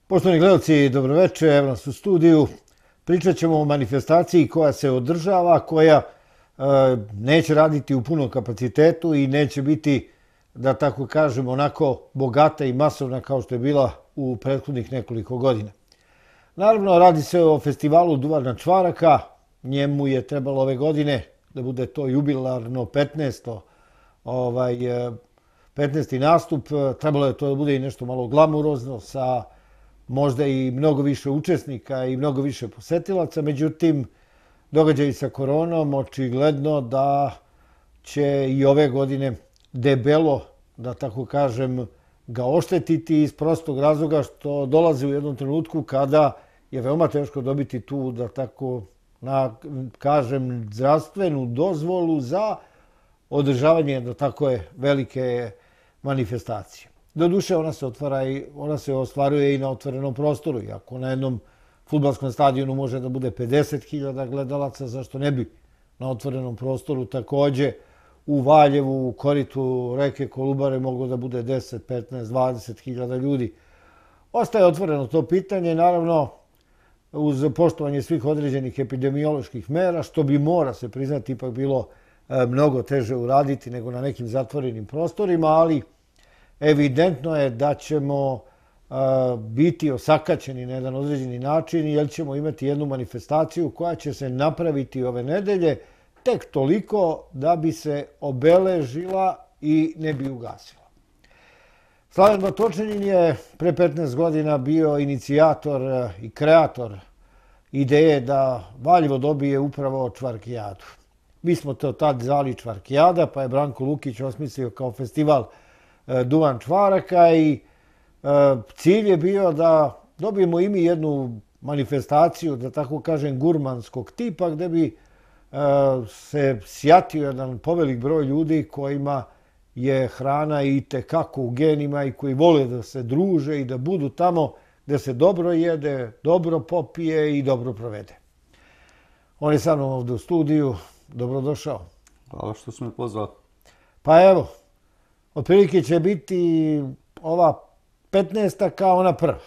Poštovani gledalci, dobroveče, evo nas u studiju. Pričat ćemo o manifestaciji koja se održava, koja neće raditi u punom kapacitetu i neće biti, da tako kažem, onako bogata i masovna kao što je bila u prethodnih nekoliko godina. Naravno, radi se o festivalu Duvana Čvaraka. Njemu je trebalo ove godine da bude to jubilarno 15. nastup. Trebalo je to da bude i nešto malo glamurozno sa možda i mnogo više učesnika i mnogo više posetilaca. Međutim, događaji sa koronom očigledno da će i ove godine debelo, da tako kažem, ga oštetiti iz prostog razloga što dolazi u jednom trenutku kada je veoma teško dobiti tu, da tako kažem, zdravstvenu dozvolu za održavanje, da tako je, velike manifestacije. Doduše, ona se ostvaruje i na otvorenom prostoru. Iako na jednom fudbalskom stadionu može da bude 50.000 gledalaca, zašto ne bi na otvorenom prostoru takođe u Valjevu, u koritu reke Kolubare moglo da bude 10, 15, 20.000 ljudi. Ostaje otvoreno to pitanje, naravno, uz poštovanje svih određenih epidemioloških mera, što bi, mora se priznati, ipak bilo mnogo teže uraditi nego na nekim zatvorenim prostorima, ali evidentno je da ćemo biti osakaćeni na jedan određeni način, jer ćemo imati jednu manifestaciju koja će se napraviti ove nedelje tek toliko da bi se obeležila i ne bi ugasila. Slaven Batočanin je pre 15 godina bio inicijator i kreator ideje da Valjevo dobije upravo Čvarkijadu. Mi smo to tad zvali Čvarkijada, pa je Branko Lukić osmislio kao festival Duvan Čvaraka i cilj je bio da dobijemo i mi jednu manifestaciju, da tako kažem, gurmanskog tipa, gde bi se sjatio jedan povelik broj ljudi kojima je hrana i tekako u genima i koji vole da se druže i da budu tamo gde se dobro jede, dobro popije i dobro provede. On je sa mnom ovde u studiju. Dobrodošao. Hvala što si me pozvao. Pa evo, otprilike će biti ova 15. kao ona prva.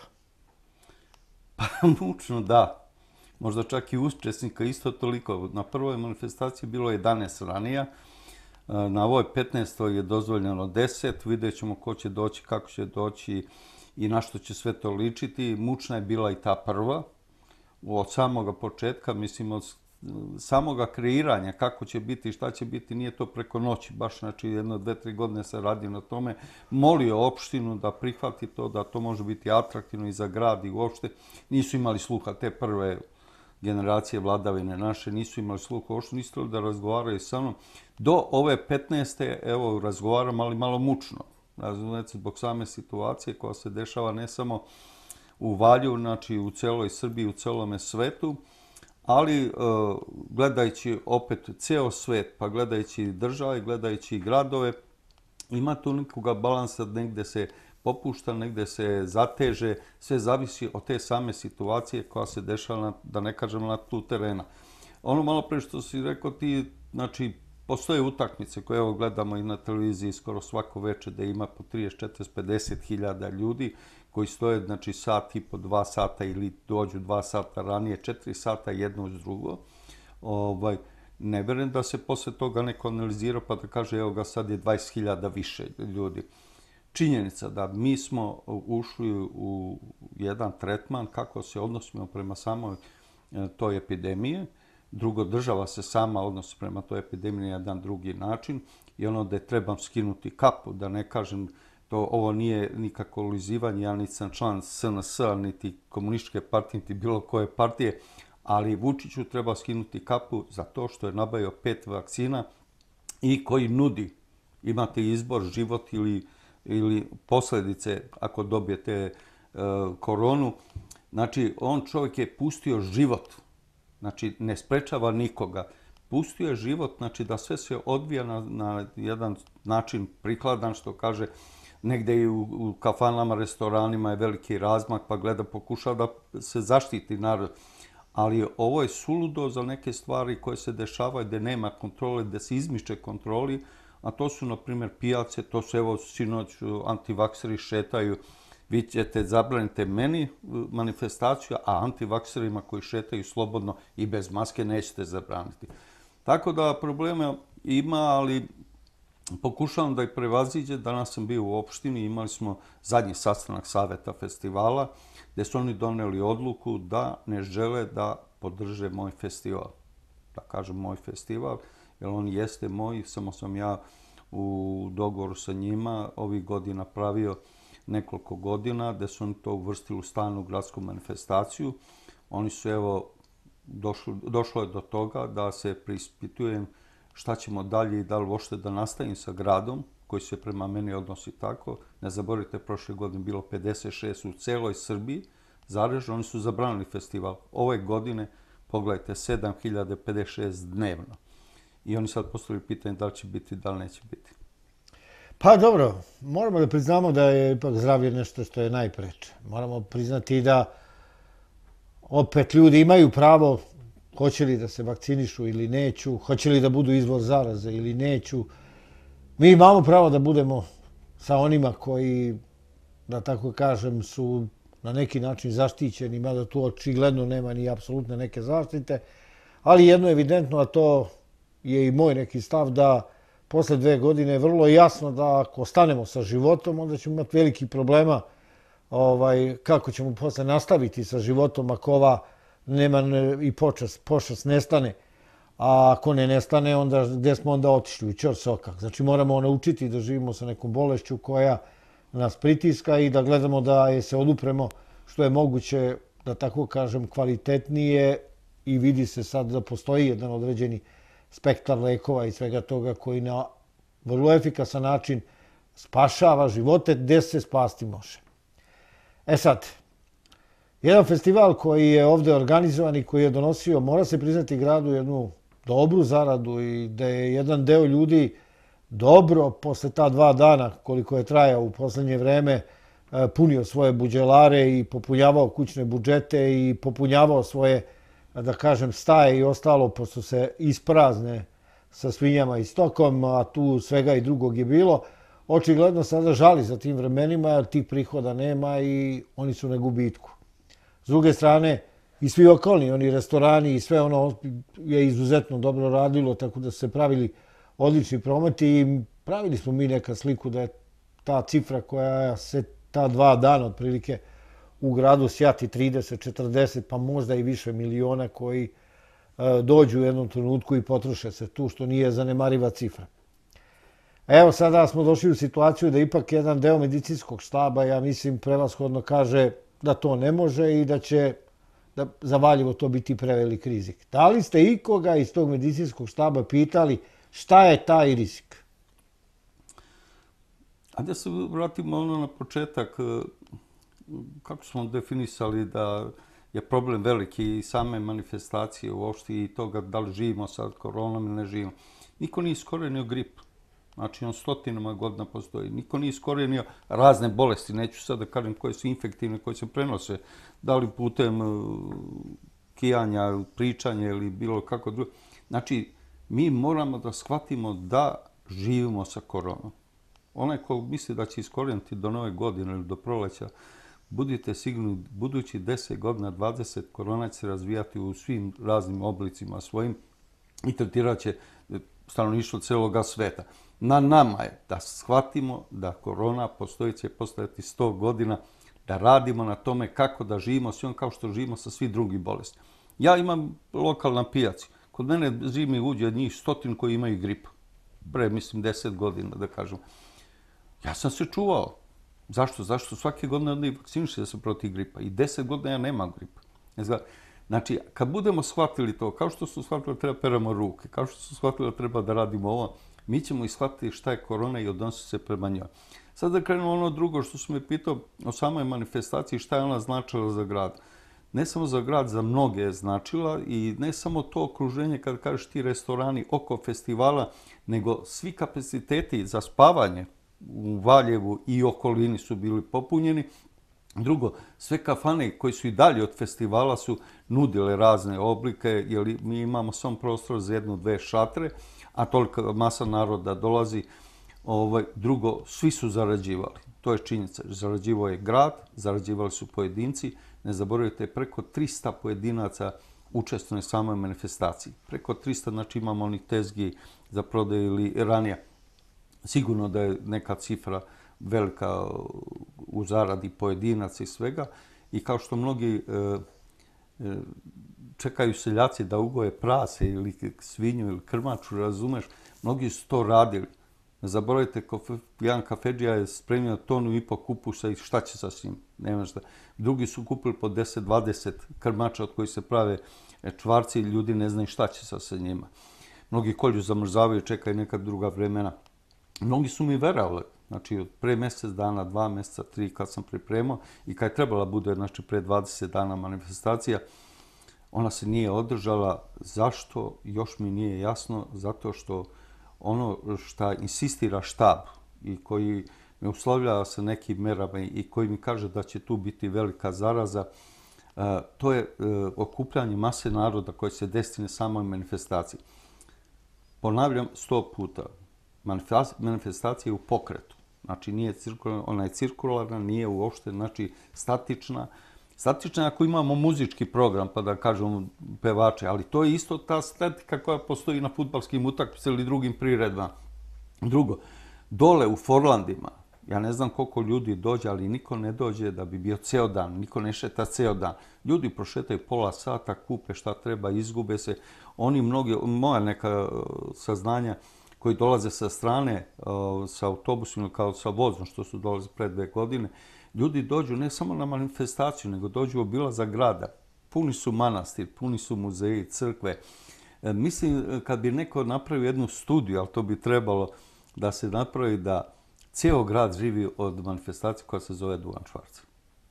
Pa mučno, da. Možda čak i učesnika isto toliko. Na prvoj manifestaciji bilo 11 ranija. Na ovoj 15. je dozvoljeno 10. Vidjet ćemo ko će doći, kako će doći i na što će sve to ličiti. Mučna je bila i ta prva. Od samoga početka, mislim, od samoga kreiranja, kako će biti i šta će biti, nije to preko noći. Baš, znači, 1-2-3 godine se radi na tome. Molio opštinu da prihvati to, da to može biti atraktivno i za grad i uopšte. Nisu imali sluha te prve generacije vladavine naše, nisu imali sluha uopšte, nisu da razgovaraju sa mnom. Do ove 15. evo, razgovaram, ali malo mučno. Razumete, zbog same situacije koja se dešava ne samo u Valju, znači u celoj Srbiji, u celome svetu, ali gledajući opet ceo svet, pa gledajući države, gledajući gradove, ima tu nekoga balansa, negde se popušta, negde se zateže, sve zavisi od te same situacije koja se dešava, da ne kažem, na tu terena. Ono malo pre što si rekao ti, znači, postoje utakmice koje evo gledamo i na televiziji skoro svako veče da ima po 30, 40, 50.000 ljudi koji stoje, znači, sat i po 2 sata ili dođu 2 sata ranije, 4 sata jedno uz drugo. Ne verujem da se posle toga neko analizira pa da kaže evo ga sad je 20.000 više ljudi. Činjenica da mi smo ušli u jedan tretman kako se odnosimo prema samoj toj epidemije. Drugo, država se sama odnosi prema toj epidemiji na jedan drugi način i ono da je trebam skinuti kapu, da ne kažem ovo nije nikako ulizivanje, ja nisam član SNS-a, niti komunističke partije, niti bilo koje partije, ali Vučiću treba skinuti kapu za to što je nabavio 5 vakcina i koji nudi, imate izbor, život ili posledice ako dobijete koronu. Znači, on čovjek je pustio život, znači ne sprečava nikoga. Pustio je život, znači da sve se odvija na jedan način prikladan, što kaže, negde i u kafanama, restoranima je veliki razmak, pa pokušava da se zaštiti narod. Ali ovo je suludo za neke stvari koje se dešavaju gde nema kontrole, gde se izmišće kontroli, a to su, na primjer, pijace, to su, evo, sinoć antivakseri šetaju vi ćete zabranite meni manifestaciju, a antivakserima koji šetaju slobodno i bez maske nećete zabraniti. Tako da problema ima, ali pokušavam da ih prevaziđe. Danas sam bio u opštini, imali smo zadnji sastanak saveta festivala, gdje su oni doneli odluku da ne žele da podrže moj festival. Da kažem moj festival, jer on jeste moj, samo sam ja u dogovoru sa njima ovih godina pravio nekoliko godina, gdje su oni to uvrstili u stalnu gradsku manifestaciju. Oni su, evo, došlo je do toga da se preispitujem šta ćemo dalje i da li uopšte da nastavim sa gradom, koji se prema meni odnosi tako. Ne zaboravite, prošle godine bilo 56 u celoj Srbiji, Zarežu, oni su zabranili festival. Ove godine, pogledajte, 7056 dnevno. I oni sad postavili pitanje da li će biti, da li neće biti. Pa dobro, moramo da priznamo da je ipak zdravlje nešto što je najpreče. Moramo priznati da opet ljudi imaju pravo, hoće li da se vakcinišu ili neću, hoće li da budu izvor zaraze ili neću. Mi imamo pravo da budemo sa onima koji, da tako kažem, su na neki način zaštićeni, mada tu očigledno nema ni apsolutne neke zaštite, ali jedno je evidentno, a to je i moj neki stav, da posle 2 godine je vrlo jasno da ako stanemo sa životom, onda ćemo imati velikih problema kako ćemo posle nastaviti sa životom ako ova neman i pošast nestane. A ako ne nestane, onda gde smo onda otišli? U ćorsokak. Znači moramo naučiti da živimo sa nekom bolešću koja nas pritiska i da gledamo da je se odupremo što je moguće, da tako kažem, kvalitetnije i vidi se sad da postoji jedan određeni spektar lekova i svega toga koji na vrlo efikasan način spašava živote gde se spasti može. E sad, jedan festival koji je ovde organizovan i koji je donosio, mora se priznati gradu, jednu dobru zaradu i da je jedan deo ljudi dobro posle ta 2 dana koliko je trajao u poslednje vreme punio svoje buđelare i popunjavao kućne budžete i popunjavao svoje, da kažem, staje i ostalo, pošto se isprazne sa svinjama i stokom, a tu svega i drugog je bilo. Očigledno sada žali za tim vremenima, jer tih prihoda nema i oni su na gubitku. S druge strane, i svi okolni, oni restorani i sve ono je izuzetno dobro radilo, tako da su se pravili odlični prometi i pravili smo mi neka sliku da je ta cifra koja se ta 2 dana otprilike u gradu sjati 30, 40, pa možda i više miliona koji dođu u jednom trenutku i potroše se tu, što nije zanemariva cifra. Evo sada smo došli u situaciju da ipak jedan deo medicinskog štaba, ja mislim, prevashodno kaže da to ne može i da će za Valjevo to biti prevelik rizik. Da li ste ikoga iz tog medicinskog štaba pitali šta je taj rizik? Ajde se vratimo na početak. Kako smo definisali da je problem veliki i same manifestacije uopšte i toga da li živimo sad koronom ili ne živimo. Niko nije iskorenio grip. Znači, on stotinama godina postoji. Niko nije iskorenio razne bolesti. Neću sad da kažem koje su infektivne, koje se prenose. Da li putem kijanja, pričanja ili bilo kako drugo. Znači, mi moramo da shvatimo da živimo sa koronom. Onaj ko misli da će iskoreniti do nove godine ili do proleća, budite sigurni, budući 10 godina, 20, korona će se razvijati u svim raznim oblicima svojim i tretirat će stanovništvo celoga sveta. Na nama je da shvatimo da korona postoji, će postojati 100 godina, da radimo na tome kako da živimo s njom kao što živimo sa svi drugim bolestima. Ja imam lokal na pijaci. Kod mene zimi uđe njih 100 koji imaju gripu. Pre, mislim, 10 godina, da kažem. Ja sam se čuvao. Zašto? Zašto svake godine onda i vakciniše se protiv gripa. I 10 godina ja nemam gripa. Znači, kad budemo shvatili to, kao što su shvatili da treba peramo ruke, kao što su shvatili da treba da radimo ovo, mi ćemo i shvatiti šta je korona i odnositi se prema njoj. Sad da krenemo ono drugo što sam me pitao o samoj manifestaciji, šta je ona značila za grad. Ne samo za grad, za mnoge je značila i ne samo to okruženje, kad kažeš ti restorani oko festivala, nego svi kapaciteti za spavanje u Valjevu i okolini su bili popunjeni. Drugo, sve kafane koji su i dalje od festivala su nudile razne oblike, jer mi imamo sam prostor za 1-2 šatre, a tolika masa naroda dolazi. Drugo, svi su zarađivali. to je činjenica. Zarađivao je grad, zarađivali su pojedinci. Ne zaboravite, preko 300 pojedinaca učestvuje u samoj manifestaciji. Preko 300, znači imamo onih tezgi za prodaju ili ranije. Sigurno da je neka cifra velika u zaradi pojedinaca i svega. I kao što mnogi čekaju seljaci da ugoje prase ili svinju ili krmaču, razumeš, mnogi su to radili. Ne zaboravite, jedan kafedžija je spremio 1,5 tonu kupusa i šta će sa njim? Nema šta. Drugi su kupili po 10-20 krmača od kojih se prave čvarci i ljudi ne znaju šta će sa njima. Mnogi kolju zamrzavaju, čekaju neka druga vremena. Mnogi su mi verovali. Znači, od pre mjesec dana, 2 mjeseca, 3, kad sam pripremao i kad je trebala bude, znači, pre 20 dana manifestacija, ona se nije održala. Zašto? Još mi nije jasno. Zato što ono što insistira štab i koji me uslovljava sa nekim merama i koji mi kaže da će tu biti velika zaraza, to je okupljanje mase naroda koje se desi na samoj manifestaciji. Ponavljam 100 puta. Manifestacija je u pokretu. Znači, nije cirkularna, ona je cirkularna, nije uopšte, znači, statična. Statična je ako imamo muzički program, pa da kažemo pevače, ali to je isto ta statika koja postoji na fudbalskim utakmicama ili drugim priredbama. Drugo, dole u Forlandima, ja ne znam koliko ljudi dođe, ali niko ne dođe da bi bio ceo dan, niko ne šeta ceo dan. Ljudi prošetaju pola sata, kupe šta treba, izgube se. Oni mnogi, moja neka saznanja, koji dolaze sa strane, sa autobusima, kao sa vozom, što su dolaze pre 2 godine, ljudi dođu ne samo na manifestaciju, nego dođu u obilazak grada. Puni su manastir, puni su muzeji, crkve. Mislim, kad bi neko napravio jednu studiju, ali to bi trebalo da se napravi da cijel grad živi od manifestacije koja se zove Duvan Švarc.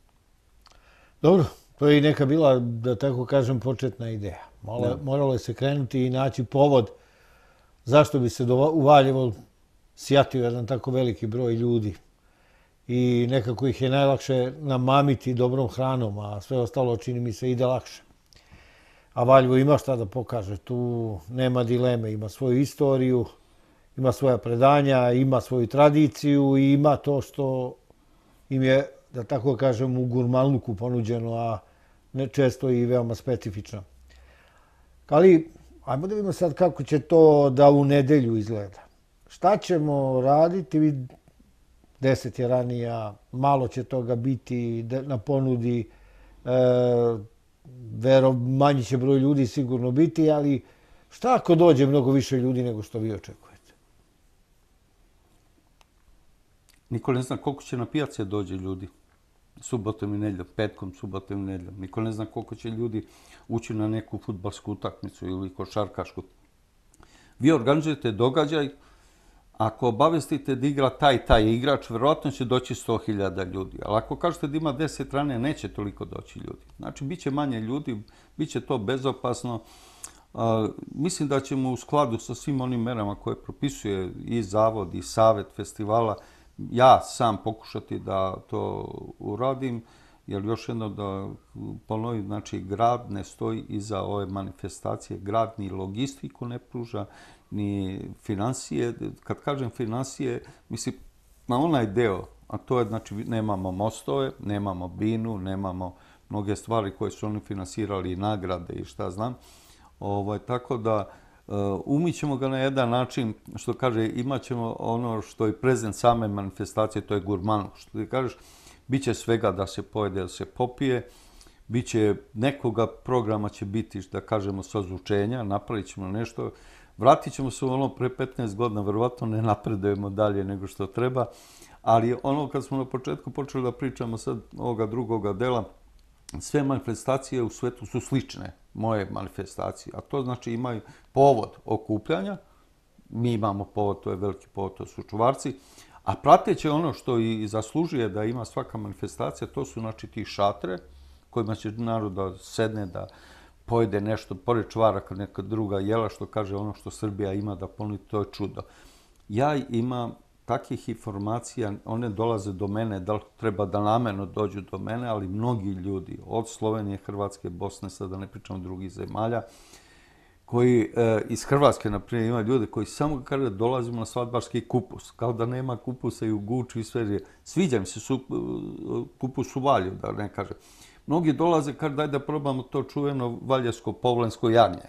Dobro, to je i neka bila, da tako kažem, početna ideja. Moralo je se krenuti i naći povod zašto bi se u Valjevo sjatio jedan tako veliki broj ljudi. I nekako ih je najlakše namamiti dobrom hranom, a sve ostalo čini mi se ide lakše. A Valjevo ima šta da pokaže, tu nema dileme, ima svoju istoriju, ima svoja predanja, ima svoju tradiciju i ima to što im je, da tako kažem, u gurmanluku ponuđeno, a ne često i veoma specifično. Ali, ajmo da vidimo sad kako će to da u nedelju izgleda. Šta ćemo raditi? 10 je ranija, malo će toga biti na ponudi, manji će broj ljudi sigurno biti, ali šta ako dođe mnogo više ljudi nego što vi očekujete? Niko ne zna koliko će na pijace dođe ljudi. Subotom i nedjeljom, petkom, subotom i nedjeljom. Niko ne zna koliko će ljudi ući na neku fudbalsku utakmicu ili košarkašku. Vi organizujete događaj, ako obavestite da igra taj igrač, vjerojatno će doći 100.000 ljudi. Ali ako kažete da ima 10 ranije, neće toliko doći ljudi. Znači, bit će manje ljudi, bit će to bezopasno. Mislim da ćemo u skladu sa svim onim merama koje propisuje i Zavod i Savet festivala, ja sam pokušati da to uradim, jer još jedno da ponovim, znači, grad ne stoji iza ove manifestacije, grad ni logistiku ne pruža, ni financije. Kad kažem financije, mislim na onaj deo, a to je, znači, nemamo mostove, nemamo binu, nemamo mnoge stvari koje su oni finansirali, nagrade i šta znam. Tako da umićemo ga na jedan način, što kaže, imat ćemo ono što je prezent same manifestacije, to je gurmanluk. Što ti kažeš, bit će svega da se pojede, da se popije, bit će nekoga programa će biti, da kažemo, sazvučenja, napravit ćemo nešto. Vratit ćemo se u ono pre 15 godina, verovatno ne napredujemo dalje nego što treba, ali ono kad smo na početku počeli da pričamo sad ovoga drugoga dela, sve manifestacije u svetu su slične, moje manifestacije, a to znači imaju povod okupljanja, mi imamo povod, to je veliki povod, to su čuvarci, a prateće ono što i zaslužuje da ima svaka manifestacija, to su znači ti šatre kojima će narod da sedne, da pojede nešto, pored čvaraka, neka druga jela, što kaže ono što Srbija ima da ponudi, to je čudo. Ja imam takvih informacija, one dolaze do mene, da li treba da namerno dođu do mene, ali mnogi ljudi, od Slovenije, Hrvatske, Bosne, sad da ne pričam drugih zemalja, koji iz Hrvatske, na primjer, ima ljude koji samo kaže dolazimo na svadbarski kupus, kao da nema kupusa i u Guču i sve. Sviđa mi se kupus u Valju, da ne kažem. Mnogi dolaze, kaže daj da probamo to čuveno valjesko povlensko jagnje.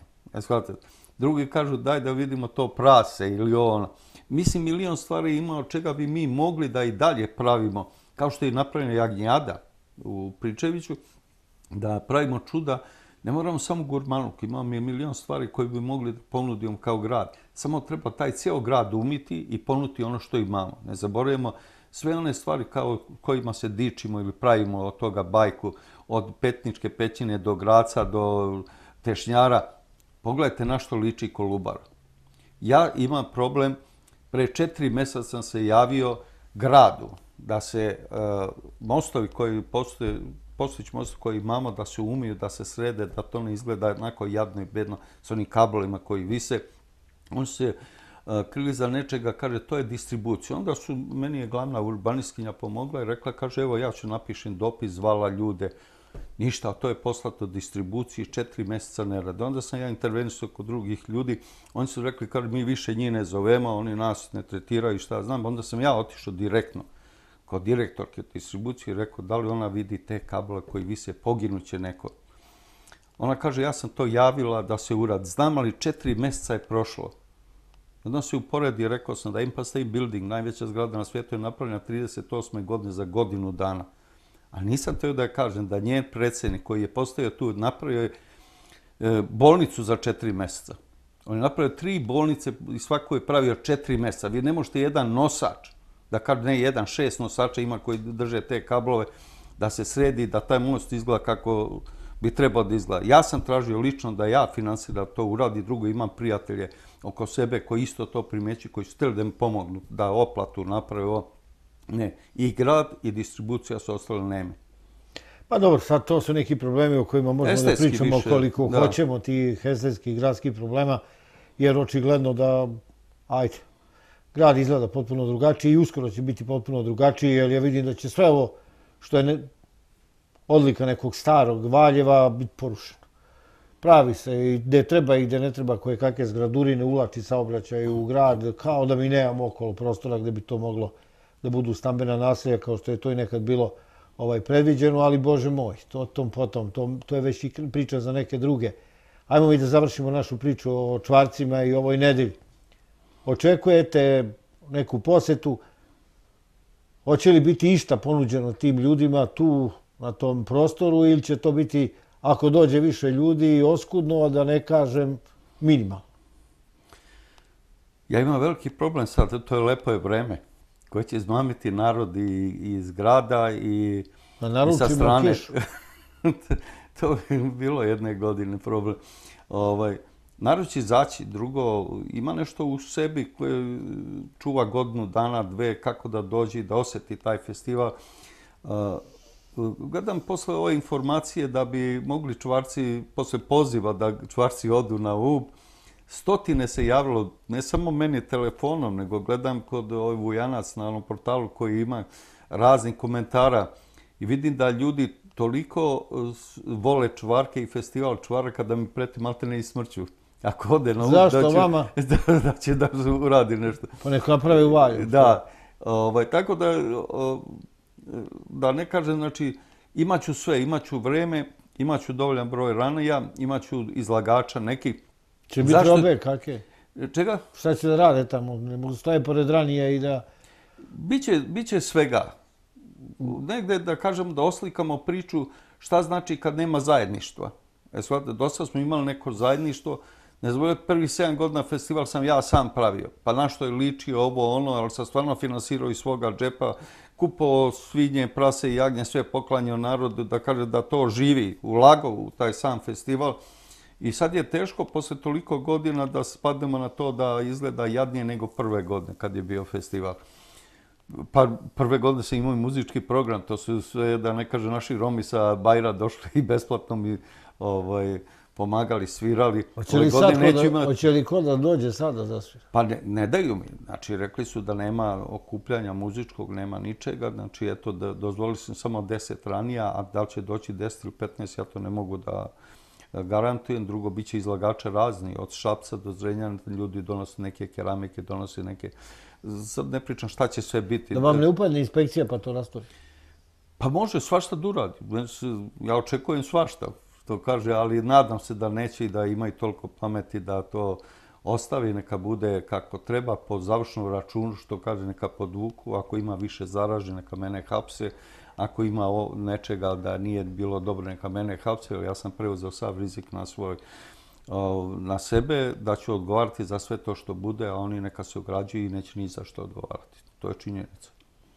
Drugi kažu daj da vidimo to prase ili ono. Mislim, milion stvari ima od čega bi mi mogli da i dalje pravimo, kao što je napravljena jagnjada u Pričeviću, da pravimo čuda. Ne moramo samo gurmanluk, imamo i milion stvari koje bi mogli da ponudimo kao grad. Samo treba taj cijel grad umiti i ponuditi ono što imamo. Ne zaboravimo sve one stvari kojima se dičimo ili pravimo od toga bajku, od Petničke pećine do Graca, do Tešnjara. Pogledajte na što liči Kolubara. Ja imam problem, pre 4 mjeseca sam se javio gradu da se mostovi koji postoje, postojeći mostovi koji imamo, da se umiju, da se srede, da to ne izgleda jednako jadno i bedno s onim kablovima koji vise. Oni su se krili za nečega, kaže, to je distribucija. Onda meni je glavna urbanistkinja pomogla i rekla, kaže, evo ja ću napišem dopis, zvala ljude. Ništa, to je poslato distribuciji, 4 mjeseca ne rade. Onda sam ja intervenisao kod drugih ljudi, oni su rekli, kaže, mi više njih ne zovemo, oni nas ne tretiraju, šta znam. Onda sam ja otišao direktno kod direktorke distribucije i rekao, da li ona vidi te kablove koji vise, poginuće neko. Ona kaže, ja sam to javila da se uradi. Znam, ali 4 mjeseca je prošlo. Onda se uporedi i rekao sam da Empire State Building, najveća zgrada na svijetu, je napravljena 38. godine za godinu dana. A nisam teo da kažem da njen predsjednik koji je postavio tu, napravio je bolnicu za 4 mjeseca. On je napravio 3 bolnice i svako je pravio 4 mjeseca. Vi ne možete jedan nosač, da kaže ne jedan, 6 nosača ima koji drže te kablove, da se sredi, da taj most izgleda kako bi trebao da izgleda. Ja sam tražio lično da ja finansiram to uradi, drugo imam prijatelje oko sebe koji isto to primećuju, koji su htjeli da mi pomognu, da oplatu naprave ovo. Ne, i grad i distribucija su ostale neme. Pa dobro, sad to su neki problemi o kojima možemo Estetski da pričamo više, koliko da. hoćemo, tih estetskih gradskih problema, jer očigledno da, ajde, grad izgleda potpuno drugačiji i uskoro će biti potpuno drugačiji, jer ja vidim da će sve ovo što je odlika nekog starog Valjeva biti porušeno. Pravi se i gde treba i gde ne treba koje kakve zgradurine, uvlači saobraćaj u grad, kao da mi nemamo okolo prostora gde bi to moglo da budu stambena naselja kao što je to i nekad bilo predviđeno, ali Bože moj, to je već i priča za neke druge. Ajmo mi da završimo našu priču o čvarcima i ovoj nedelji. Očekujete neku posetu? Hoće li biti išta ponuđeno tim ljudima tu na tom prostoru ili će to biti, ako dođe više ljudi, oskudno, a da ne kažem minimalno? Ja imam veliki problem sad, to je lepo je vreme koje će izmamiti narod i iz grada i sa strane. To bi bilo jedne godine problem. Narod će izaći, drugo, ima nešto u sebi koje čuva godinu dana, dve, kako da dođe i da osjeti taj festival. Gledam posle ove informacije da bi mogli čvarci, posle poziva da čvarci odu na Ub, stotine se javilo, ne samo meni telefonom, nego gledam kod Vujanac na onom portalu koji ima raznih komentara i vidim da ljudi toliko vole čvarke i festival čvaraka da mi preti maltene i smrću. Ako ode na Ub, da će da uradi nešto. Pa neko napravi u Valju. Da, tako da ne kažem, znači, imaću sve, imaću vreme, imaću dovoljan broj ranija, imaću izlagača nekih. Će biti robe, kakve? Čega? Šta će da rade tamo? Ne mogu stoje pored ranije i da... Biće svega. Negde da kažemo da oslikamo priču šta znači kad nema zajedništva. Dosta smo imali neko zajedništvo. Ne znam, prvih 7 godina festival sam ja sam pravio. Pa na što je ličio ovo ono, ali sam stvarno finansirao iz svoga džepa, kupovao svinje, prase i jagnje, sve poklanjao narodu, da kaže da to živi, ulagao u taj sam festival. I sad je teško posle toliko godina da spadnemo na to da izgleda jadnije nego prve godine kad je bio festival. Pa prve godine sam imao i muzički program, to su sve, da ne kaže, naši Romi sa Bajra došli i besplatno mi pomagali, svirali. Hoće li ko da dođe sada da svira? Pa ne daju mi. Znači, rekli su da nema okupljanja muzičkog, nema ničega. Znači, dozvolili sam samo 10 ranija, a da li će doći 10 ili 15, ja to ne mogu garantujem. Drugo, bit će izlagača razni, od Šapca do Zrenjanina, ljudi donose neke keramike, donose neke... Sad ne pričam šta će sve biti. Da vam ne upadne inspekcija pa to rastori? Pa može svašta da uradi. Ja očekujem svašta, što kaže, ali nadam se da neće i da imaju toliko pameti da to ostavi, neka bude kako treba, po završnom računu, što kaže, neka podvuku. Ako ima više zaražen, neka mene hapse. Ako ima nečega da nije bilo dobro, neka mene hapse. Ja sam preuzeo sav rizik na sebe, da ću odgovarati za sve to što bude, a oni neka se ograđuju i neće ni za što odgovarati. To je činjenica.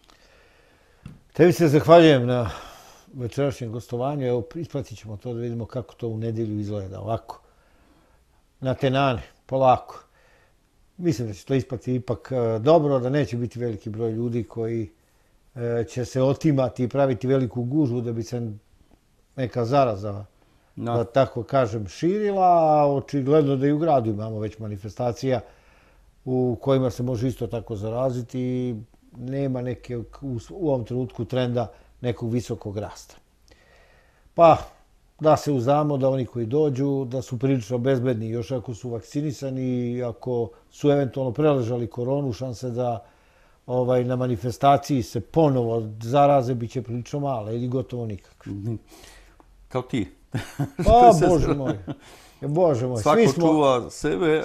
Tebi se zahvaljujem na večerašnjem gostovanju. Evo, ispratit ćemo to da vidimo kako to u nedjelju izgleda. Ovako, na tenane, polako. Mislim da će to ispati ipak dobro, da neće biti veliki broj ljudi koji će se otimati i praviti veliku gužvu da bi se neka zaraza, da tako kažem, širila, a očigledno da i u gradu imamo već manifestacija u kojima se može isto tako zaraziti i nema neke u ovom trenutku trenda nekog visokog rasta. Pa da se uzdamo da oni koji dođu da su prilično bezbedni, još ako su vakcinisani i ako su eventualno preležali koronu, šanse da na manifestaciji se ponovo zaraze bit će prilično male ili gotovo nikakve. Kao ti. Pa, Bože moj. Bože moj. Svako čuva sebe.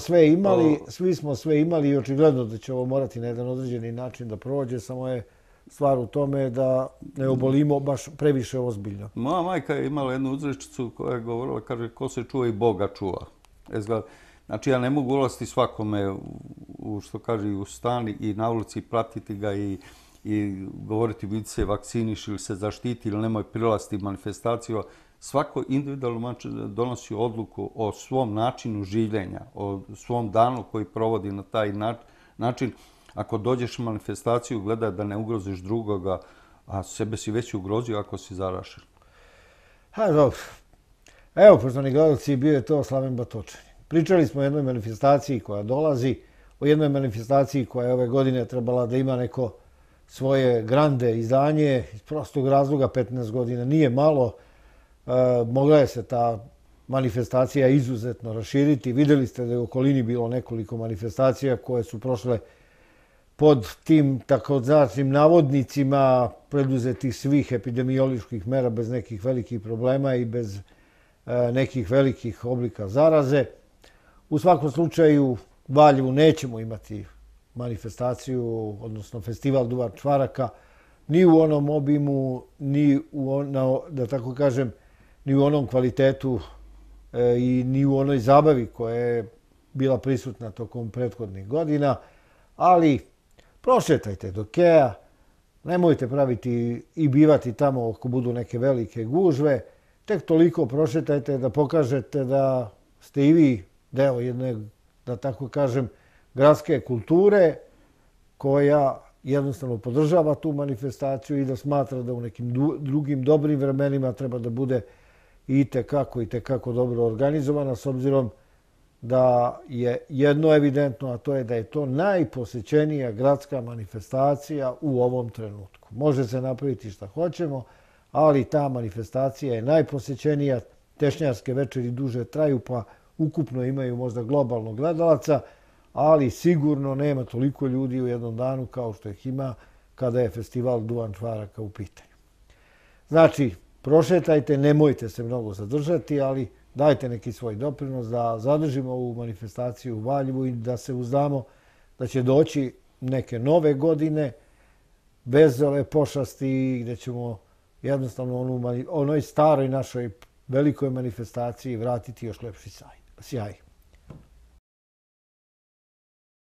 Svi smo sve imali i očigledno da će ovo morati na jedan određeni način da prođe, samo je stvar u tome da ne obolimo baš previše ozbiljno. Moja majka je imala jednu uzrečicu koja je govorila, kaže, ko se čuva i Boga čuva. Znači, ja ne mogu ulaziti svakome što kaže, u stan i na ulici, pratiti ga i govoriti vidi se vakciniš ili se zaštiti ili nemoj prilaziti manifestaciju. Svako individualno donosi odluku o svom načinu življenja, o svom danu koji provodi na taj način. Ako dođeš u manifestaciju, gledaj da ne ugroziš drugoga, a sebe si već ugrozio ako si zarašen. Dobro. Evo, poštovani gledalci, bio je to Slaven Batočanin. Pričali smo o jednoj manifestaciji koja dolazi, o jednoj manifestaciji koja je ove godine trebala da ima neko svoje grande izdanje. Iz prostog razloga 15 godina nije malo. Mogla je se ta manifestacija izuzetno raširiti. Vidjeli ste da je u okolini bilo nekoliko manifestacija koje su prošle pod tim takozvanim navodnicima preduzetih svih epidemioloških mera bez nekih velikih problema i bez nekih velikih oblika zaraze. U svakom slučaju u Valjevu nećemo imati manifestaciju, odnosno festival Duvan čvaraka, ni u onom obimu, ni u, da tako kažem, ni u onom kvalitetu i ni u onoj zabavi koja je bila prisutna tokom prethodnih godina, ali prošetajte do Keja, nemojte praviti i bivati tamo ako budu neke velike gužve, tek toliko prošetajte da pokažete da ste i vi deo jedne, da tako kažem, gradske kulture koja jednostavno podržava tu manifestaciju i da smatra da u nekim drugim dobrim vremenima treba da bude i tekako dobro organizovana, s obzirom da je jedno evidentno, a to je da je to najposećenija gradska manifestacija u ovom trenutku. Može se napraviti šta hoćemo, ali ta manifestacija je najposećenija. Tešnjarske večeri duže traju, pa ukupno imaju možda globalno gledalaca, ali sigurno nema toliko ljudi u jednom danu kao što ih ima kada je festival Duvan čvaraka u pitanju. Znači, prošetajte, nemojte se mnogo zadržati, ali dajte neki svoj doprinos da zadržimo ovu manifestaciju u Valjevu i da se uzdamo da će doći neke nove godine bez ove pošasti gdje ćemo jednostavno onoj staroj našoj velikoj manifestaciji vratiti još lepši sjaj.